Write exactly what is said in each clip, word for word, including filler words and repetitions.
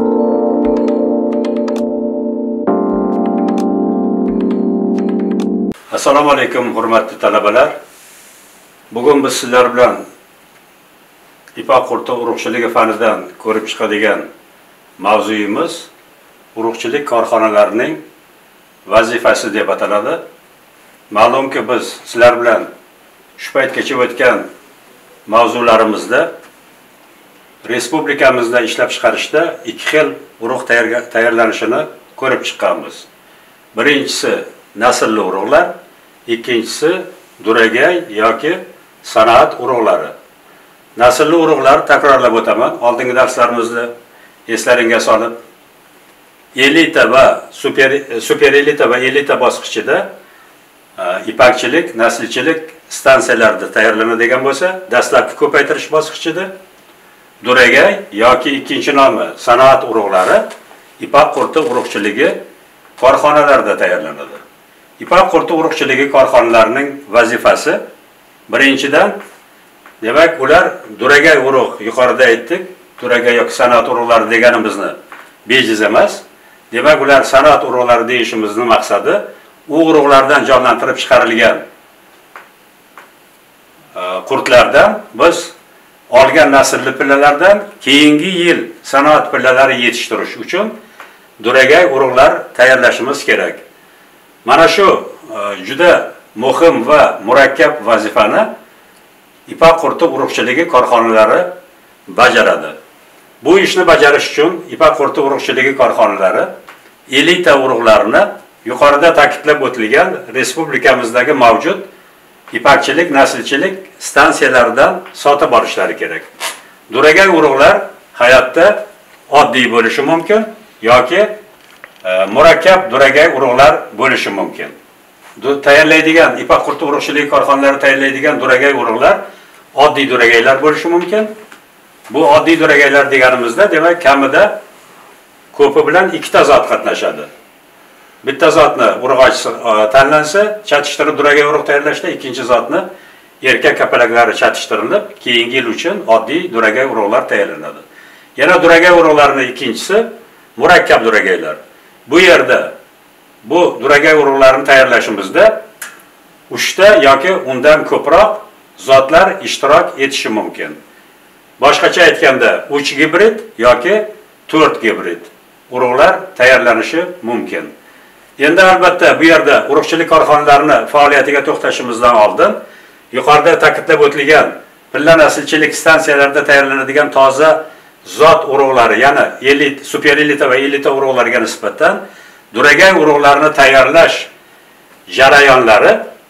Assalomu alaykum hurmatli talabalar. Bugun biz sizlar bilan ipak qurti urug'chiligi fanidan ko'rib chiqadigan mavzuyimiz urug'chilik korxonalarining vazifasi deb ataladi. Ma'lumki biz sizlar bilan shu paytgacha o'tgan mavzularimizda respublikamizda ishlab chiqarishda ikki xil urug' tayyorlanishini ko'rib chiqqanmiz. Birinchisi naslli urug'lar, ikkinchisi duragay yoki sanoat urug'lari. Naslli urug'lar takrorlab o'taman. Oldingi darslarimizda eslaringga solib, elita va super super elita va elita bosqichida ipakchilik, naslchilik stansiyalarida tayyorlanadigan bo'lsa, dastlabki ko'paytirish bosqichida duragay yoki ikkinchi nomi sanoat urug'lari ipak qurti urug'chiligi korxonalarida tayyorlanadi. İpak qurti urug'chiligi korxonalarining vazifasi birinchidan, demak, ular duragay urug' yuqorida aytdik, duragay yoki sanoat urug'lari deganimizni bejiz emas. Demak, ular sanoat urug'lari deyishimizning maqsadi u urug'lardan jonlantirib chiqarilgan qurtlardan biz olgan naslli pillalardan keyingi yil sanoat pillalari yetishtirish uchun duragay urug'lar tayyorlashimiz kerak. Mana shu juda muhim va murakkab vazifani ipak qurti urug'chiligi korxonalari bajaradi. Bu ishni bajarish uchun ipak qurti urug'chiligi korxonalari elita urug'larini yuqorida ta'kidlab o'tilgan respublikamizdagi mavjud ipakchilik, naslchilik stansiyalaridan sotib olishlari kerak. Duragay urug'lar hayotda oddiy bo'lishi mumkin yoki murakkab duragay urug'lar bo'lishi mumkin. Tayyorlaydigan ipak qurti urug'chiligi korxonalari tayyorlaydigan duragay urug'lar oddiy duragaylar bo'lishi mumkin. Bu oddiy duragaylar deganimizda, demak, kamida ko'pi bilan ikkita zot qatnashadi. Bitta zotni urug'ochisi tanlansa, chatishtirib duragay urug' tayyorlashda, ikkinchi zotni erkak kapalaklari chatishtirilib, keyingi yil uchun oddiy duragay urug'lar tayyorlanadi. Yana duragay urug'larining ikkinchisi murakkab duragaylar. Bu yerda bu duragay urug'larini tayyorlashimizda uchta yoki undan ko'proq zotlar ishtirok etishi mumkin. Boshqacha aytganda, uch gibrid yoki to'rt gibrid urug'lar tayyorlanishi mumkin. Endi albatta bu yerda urug'chilik korxonalarini faoliyatiga to'xtashimizdan oldin yuqorida ta'kidlab o'tilgan pilla naslchilik stansiyalarida tayyorlanadigan toza zot urug'lari, ya'ni elit, super elita va elita urug'larga nisbatan duragay urug'larini tayyorlash jarayonlari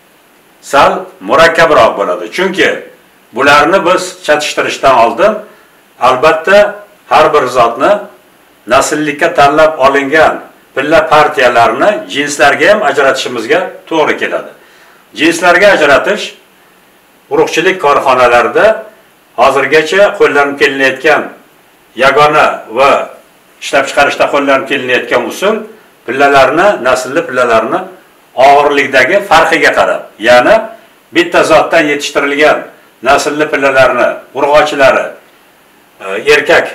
sal murakkabroq bo'ladi. Chunki bularni biz chatishtirishdan oldin albatta har bir zotni nasllikka tanlab olingan pilla partiyalarini jinslarga ham ajratishimizga to'g'ri keladi. Jinslarga ajratish urug'chilik korxonalarida hozirgacha qo'llanib kelinayotgan yagona va ishlab chiqarishda qo'llanib kelinayotgan usul pillalarni, naslli pillalarni og'irlikdagi farqiga qarab, ya'ni bitta zotdan yetishtirilgan naslli pillalarni urug'ochilari erkak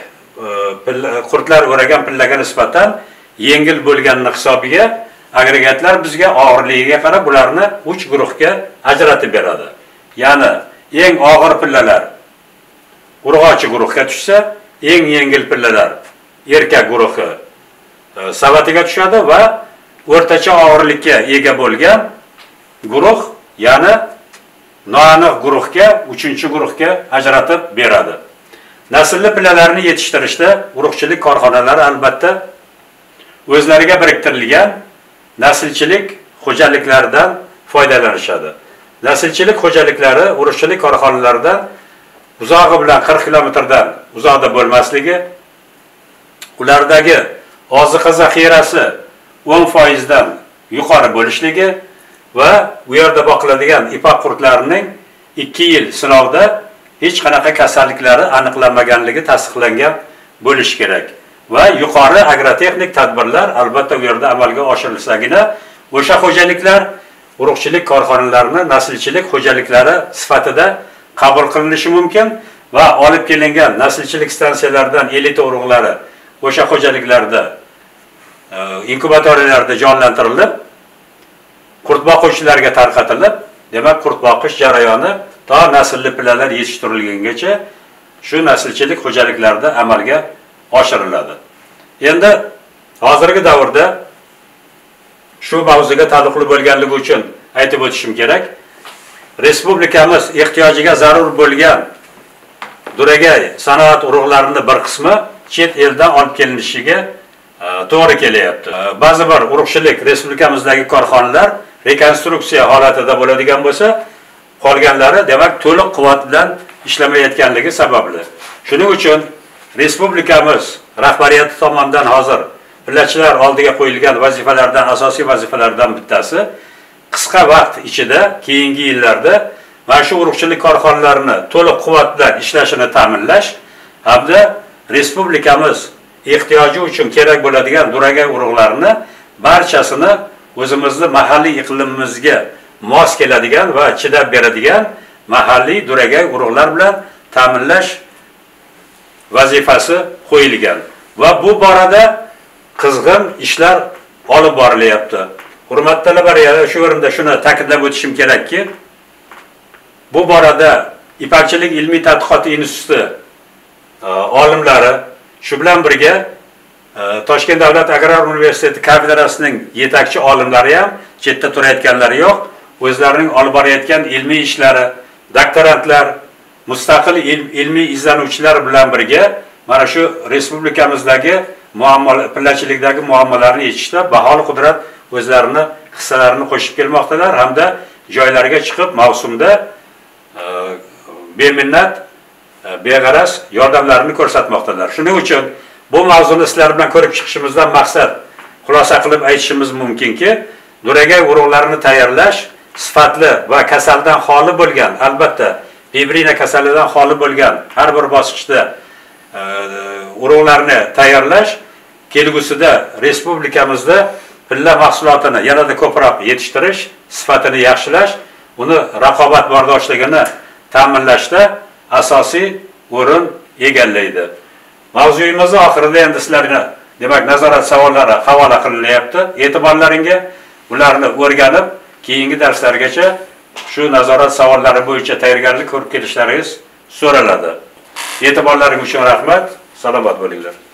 qurtlar o'ragan pillaga nisbatan yengil bo'lganini hisobiga agregatlar bizga og'irligiga qarab ularni uch guruhga ajratib beradi. Ya'ni eng og'ir pillalar urug'ochi guruhga tushsa, eng yengil pillalar erkak guruhi savatiga tushadi va o'rtacha og'irlikka ega bo'lgan guruh, ya'ni noaniq guruhga, uchinchi guruhga ajratib beradi. Naslli pillalarni yetishtirishda urug'chilik korxonalari albatta o'zlariga biriktirilgan naslchilik xo'jaliklaridan foydalanishadi. Naslchilik xo'jaliklari urug'chilik korxonalaridan uzog'i bilan qirq kilometrdan uzoqda bo'lmasligi, ulardagi oziqa zaxirasi o'n foiz dan yuqori bo'lishligi va u yerda boqiladigan ipak qurtlarining ikki yil sinovda hech qanaqa kasalliklari aniqlanmaganligi tasdiqlangan bo'lishi kerak. Va yuqori agrotexnik tadbirlar albatta u yerda amalga oshirilsagina o'sha xo'jaliklar urug'chilik korxonalarini naslchilik xo'jaliklari sifatida qabul qilinishi mumkin va olib kelingan naslchilik stansiyalaridan elita urug'lari o'sha xo'jaliklarda inkubatorlarda jonlantirilib, qurt boquvchilarga tarqatilib, demak qurt boqish jarayoni to naslli pillalar yetishtirilgungacha shu naslchilik xo'jaliklarida amalga oshiriladi. Endi hozirgi davrda shu mavzuga taalluqli bo'lganligi uchun aytib o'tishim kerak. Respublikamiz ehtiyojiga zarur bo'lgan duragay sanoat urug'larining bir qismi chet eldan olib kelinishiga to'g'ri kelyapti. Ba'zi bir urug'chilik respublikamizdagi korxonalar rekonstruksiya holatida bo'ladigan bo'lsa, qolganlari demak to'liq quvvat bilan ishlamayotganligi sababli. Shuning uchun respublikamiz rahbariyati tomonidan hozir pillachilar oldiga qo'yilgan vazifalardan asosiy vazifalardan bittasi qisqa vaqt ichida keyingi yillarda mana shu urug'chilik korxonalarini to'liq quvvat bilan ishlashini ta'minlash hamda respublikamiz ehtiyoji uchun kerak bo'ladigan duragay urug'larini barchasini o'zimizning mahalliy iqlimimizga mos keladigan va chidab beradigan mahalliy duragay urug'lar bilan ta'minlash vazifasi qo'yilgan va bu borada qizg'in ishlar olib borilyapti. Hurmatli talabalar, shu o'rinda shuni ta'kidlab o'tishim kerakki, bu borada Ipakchilik ilmiy tadqiqot instituti olimlari shu bilan birga Toshkent davlat agrar universiteti kafedrasining yetakchi olimlari ham chetda turayotganlari yo'q. O'zlarining olib borayotgan ilmiy ishlari, doktorantlar, mustaqil ilmiy izlanuvchilar bilan birga mana shu respublikamizdagi muammolar, pillachilikdagi muammolarni yechishda baholi qudrat o'zlarini hissalarini qo'shib kelmoqdalar hamda joylariga chiqib mavsumda beminnat, beg'araz yordamlarini ko'rsatmoqdalar. Shuning uchun bu mavzuni sizlar bilan ko'rib chiqishimizdan maqsad xulosa qilib aytishimiz mumkinki, duragay urug'larini tayyorlash sifatli va kasaldan xoli bo'lgan, albatta fibrina kasalidan xoli bo'lgan har bir bosqichda urug'larni tayyorlash kelgusida respublikamizda pilla mahsulotini yanada ko'proq yetishtirish, sifatini yaxshilash, uni raqobat bardoshligini ta'minlashda asosiy o'rin egallaydi. Mavzuyimiz oxirida endi sizlarga demak nazorat savollari havola qilinyapti. E'tiborlaringga ularni o'rganib, keyingi darslargacha shu nazorat savollari bo'yicha tayyorgarlik ko'rib kelishlaringiz so'raladi. E'tiborlaringiz uchun rahmat. Salomat bo'linglar.